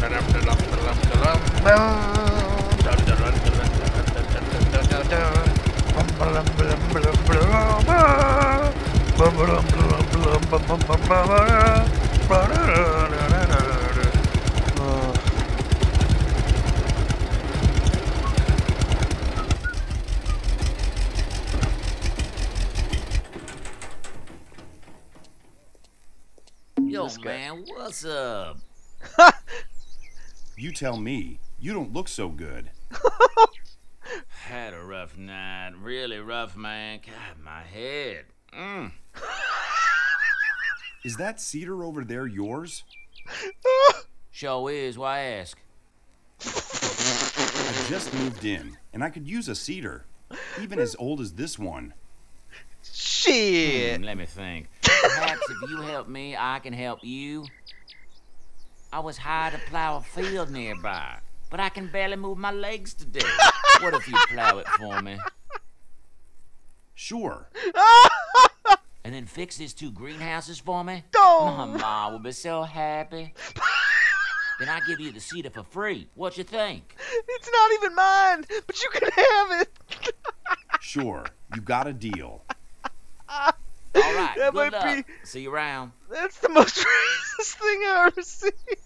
Yo, man, what's up? You tell me. You don't look so good. Had a rough night. Really rough, man. God, my head. Is that cedar over there yours? Sure is. Why ask? I just moved in, and I could use a cedar. Even as old as this one. Shit. Let me think. Perhaps if you help me, I can help you. I was hired to plow a field nearby, but I can barely move my legs today. What if you plow it for me? Sure. And then fix these 2 greenhouses for me? Don't. My mom will be so happy. Then I give you the cedar for free. What you think? It's not even mine, but you can have it. Sure. You got a deal. All right, That good might luck. See you around. That's the most racist thing I've ever seen.